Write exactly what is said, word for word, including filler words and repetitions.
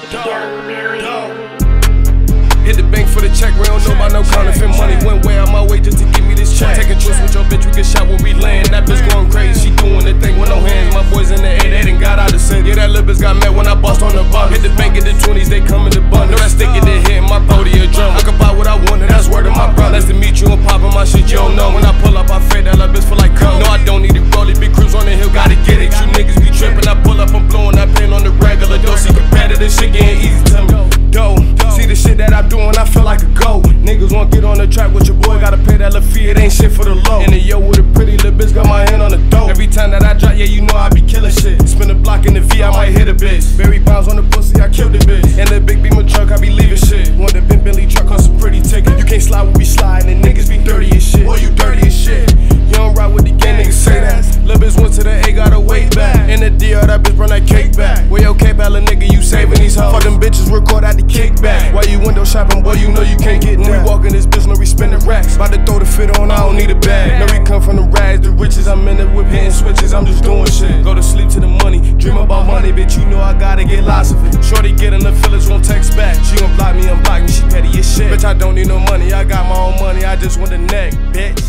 Hit the bank for the check, we don't know about no counterfeit money. Went way out my way just to give me this check. Taking trips with your bitch, we get shot where we land. That bitch going crazy, she doing the thing with no hands. My boys in the air, they done got out of city. Yeah, that little bitch got met when I bust on the bus. Hit the bank, get the twenties, they come in the bun. Know that stick get the hit in my body a drum. I can buy what I want, and that's word of my brother. Nice to meet you and poppin' my shit, you don't know. When I pull up, I fade that little bitch for like cum. No, I don't need it, rollie, big cruise on the hill, gotta get it. You niggas be trippin', I pull up, I'm blowing that pain on the regular. Don't see competitive shit getting easy to me. Doe, see the shit that I'm doing, I feel like a goat. Niggas won't get on the track with your boy, gotta pay that little fee, it ain't shit for the low. In the yo with a pretty little bitch, got my hand on the dope. Every time that I drop, yeah, you know I be killing shit. Spin a block in the V, I might hit a bitch. Barry Bonds on the pussy, I killed the bitch. And the big beamer truck, I be leaving shit. Want the big Bentley truck, cost a pretty ticket. You can't slide when we slide, and niggas be dirty as shit. Boy, you dirty as shit. You don't ride with the gang, niggas say that. Lil' bitch went to the A, got her weight back. In the D R, that bitch run that cake back. Where your cape at, lil' nigga, you saving these hoes. Fuck them bitches, record out the kickback. While you window shopping, boy, you know you can't get that. When we walk in this bitch, no, we spending racks. About to throw the fit on, I don't need a bag. No, we come from the rags, the riches. I'm in the whip, hitting switches, I'm just doing shit. Go to sleep to the money, dream about money, bitch, you know I gotta get lots of it. Shorty get in the feelings, won't text back. She gon' block me, unblock me, she petty as shit. Bitch, I don't need no money, I got my own money, I just want the neck, bitch.